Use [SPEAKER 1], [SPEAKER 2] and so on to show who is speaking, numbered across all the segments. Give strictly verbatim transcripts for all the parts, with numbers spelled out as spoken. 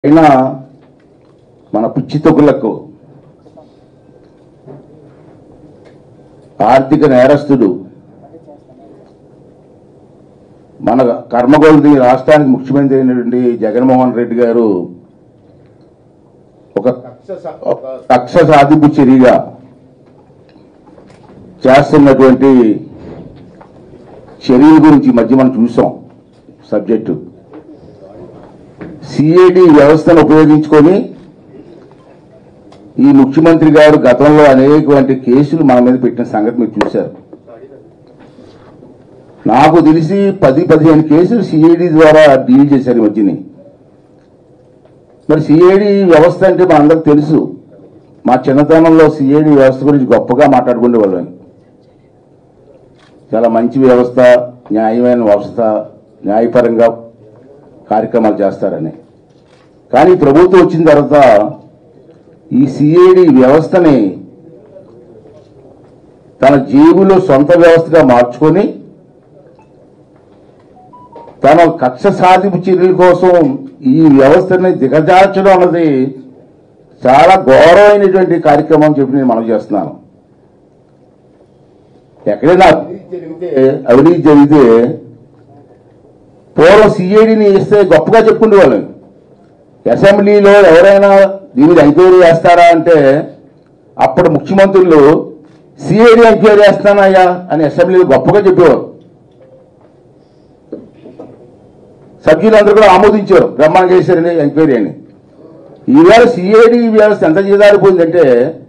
[SPEAKER 1] అయినా మన పిచ్చి తొక్కులకు ఆర్థిక నేరస్తుడు మన కర్మగోల్ది రాష్ట్రానికి ముఖ్యమంత్రి అయినటువంటి జగన్మోహన్ రెడ్డి గారు ఒక కక్ష సాధింపు చర్యగా చేస్తున్నటువంటి చర్యల గురించి మధ్య మనం చూసాం. సబ్జెక్టు సిఐడి వ్యవస్థను ఉపయోగించుకొని ఈ ముఖ్యమంత్రి గారు గతంలో అనేకటువంటి కేసులు మన మీద పెట్టిన సంగతి మీరు చూశారు. నాకు తెలిసి పది పదిహేను కేసులు సిఐడి ద్వారా డీల్ చేశారు ఈ మధ్యని. మరి సిఐడి వ్యవస్థ అంటే మనందరికి తెలుసు. మా చిన్నతనంలో సిఐడి వ్యవస్థ గురించి గొప్పగా మాట్లాడుకునే వాళ్ళని. చాలా మంచి వ్యవస్థ, న్యాయమైన వ్యవస్థ, న్యాయపరంగా కార్యక్రమాలు చేస్తారని. కానీ ప్రభుత్వం వచ్చిన తర్వాత ఈ సిఐడి వ్యవస్థని తన జేబులో సొంత వ్యవస్థగా మార్చుకొని తన కక్ష సాధింపు చర్యల కోసం ఈ వ్యవస్థని దిగజార్చడం అన్నది చాలా ఘోరమైనటువంటి కార్యక్రమం చెప్పి నేను మనం చేస్తున్నాను. ఎక్కడైనా అవినీతి జరిగితే అవినీతి జరిగితే పూర్వం సిఐడిని ఇస్తే గొప్పగా చెప్పుకునే వాళ్ళం. అసెంబ్లీలో ఎవరైనా దీని ఎంక్వైరీ చేస్తారా అంటే అప్పుడు ముఖ్యమంత్రులు సిఐడి ఎంక్వైరీ చేస్తానయ్యా అని అసెంబ్లీలో గొప్పగా చెప్పేవారు. సభ్యులందరూ కూడా ఆమోదించారు, బ్రహ్మాండంగా చేశారని ఎంక్వైరీ అని. ఈవేళ సిఐడి వ్యవస్థ ఎంత చేదారిపోయిందంటే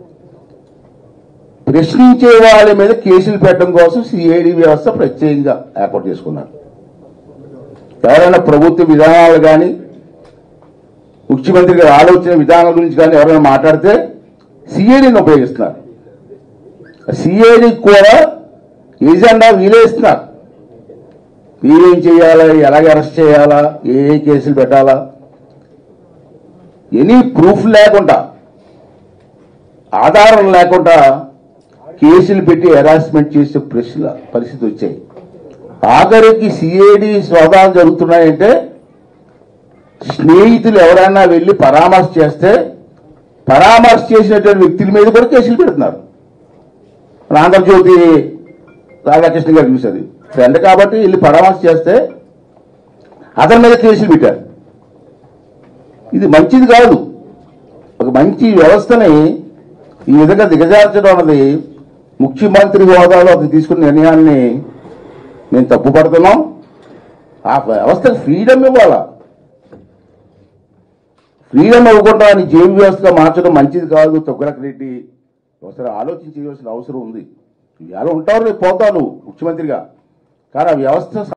[SPEAKER 1] ప్రశ్నించే వాళ్ళ మీద కేసులు పెట్టడం కోసం సిఐడి వ్యవస్థ ప్రత్యేకంగా ఏర్పాటు చేసుకున్నారు. ఎవరైనా ప్రభుత్వ విధానాలు కానీ ముఖ్యమంత్రి గారు ఆలోచన విధానాల గురించి కానీ ఎవరైనా మాట్లాడితే సిఐడిని ఉపయోగిస్తున్నారు. సిఐడి కూడా ఏజెండా వీలే ఇస్తున్నారు. వీలేం చేయాలా, ఎలాగ అరెస్ట్ చేయాలా, ఏ ఏ కేసులు పెట్టాలా, ఎనీ ప్రూఫ్ లేకుండా, ఆధారం లేకుండా కేసులు పెట్టి హెరాస్మెంట్ చేసే ప్రశ్నల పరిస్థితి వచ్చాయి. ఆఖరికి సిఐడి సోదాలు జరుగుతున్నాయంటే స్నేహితులు ఎవరైనా వెళ్ళి పరామర్శ చేస్తే పరామర్శ చేసినటువంటి వ్యక్తుల మీద కూడా కేసులు పెడుతున్నారు. ఆంధ్రజ్యోతి రాధాకృష్ణ గారు చూశారు, ఫ్రెండ్ కాబట్టి వెళ్ళి పరామర్శ చేస్తే అతని మీద కేసులు పెట్టారు. ఇది మంచిది కాదు. ఒక మంచి వ్యవస్థని ఈ విధంగా దిగజార్చడం అన్నది ముఖ్యమంత్రి హోదాలో అతను తీసుకున్న నిర్ణయాన్ని మేము తప్పుపడుతున్నాం. ఆ వ్యవస్థకు ఫ్రీడమ్ ఇవ్వాలా. ఫ్రీడమ్ ఇవ్వకుండా అని జైలు వ్యవస్థగా మార్చడం మంచిది కాదు. తొగ్గలకు రెడ్డి ఒకసారి ఆలోచించవలసిన అవసరం ఉంది. ఇవాళ ఉంటారు, రేపు పోతాను ముఖ్యమంత్రిగా, కానీ ఆ వ్యవస్థ